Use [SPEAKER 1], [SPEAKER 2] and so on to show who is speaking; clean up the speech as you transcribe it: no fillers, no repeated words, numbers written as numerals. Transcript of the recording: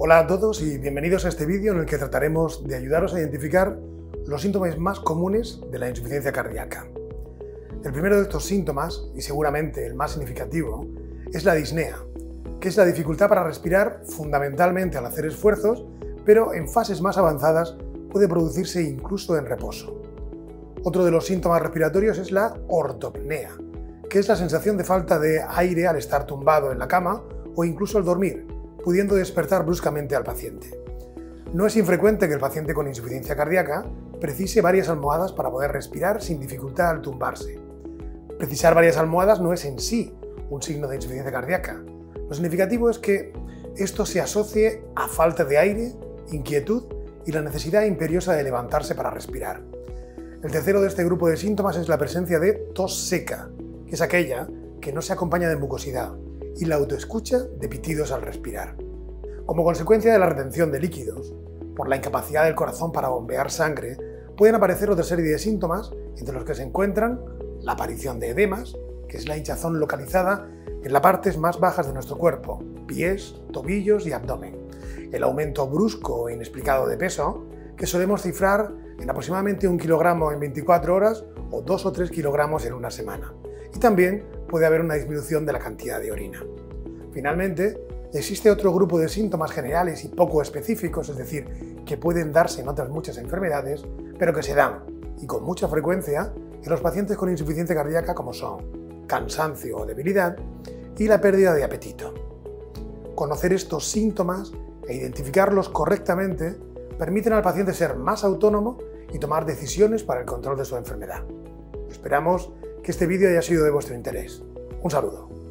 [SPEAKER 1] Hola a todos y bienvenidos a este vídeo en el que trataremos de ayudaros a identificar los síntomas más comunes de la insuficiencia cardíaca. El primero de estos síntomas, y seguramente el más significativo, es la disnea, que es la dificultad para respirar fundamentalmente al hacer esfuerzos, pero en fases más avanzadas puede producirse incluso en reposo. Otro de los síntomas respiratorios es la ortopnea, que es la sensación de falta de aire al estar tumbado en la cama o incluso al dormir, pudiendo despertar bruscamente al paciente. No es infrecuente que el paciente con insuficiencia cardíaca precise varias almohadas para poder respirar sin dificultad al tumbarse. Precisar varias almohadas no es en sí un signo de insuficiencia cardíaca. Lo significativo es que esto se asocie a falta de aire, inquietud y la necesidad imperiosa de levantarse para respirar. El tercero de este grupo de síntomas es la presencia de tos seca, que es aquella que no se acompaña de mucosidad, y la autoescucha de pitidos al respirar. Como consecuencia de la retención de líquidos, por la incapacidad del corazón para bombear sangre, pueden aparecer otra serie de síntomas, entre los que se encuentran la aparición de edemas, que es la hinchazón localizada en las partes más bajas de nuestro cuerpo, pies, tobillos y abdomen, el aumento brusco e inexplicado de peso, que solemos cifrar en aproximadamente 1 kilogramo en 24 horas o 2 o 3 kilogramos en una semana, y también puede haber una disminución de la cantidad de orina. Finalmente, existe otro grupo de síntomas generales y poco específicos, es decir, que pueden darse en otras muchas enfermedades, pero que se dan, y con mucha frecuencia, en los pacientes con insuficiencia cardíaca, como son cansancio o debilidad y la pérdida de apetito. Conocer estos síntomas e identificarlos correctamente permiten al paciente ser más autónomo y tomar decisiones para el control de su enfermedad. Esperamos que este vídeo haya sido de vuestro interés. Un saludo.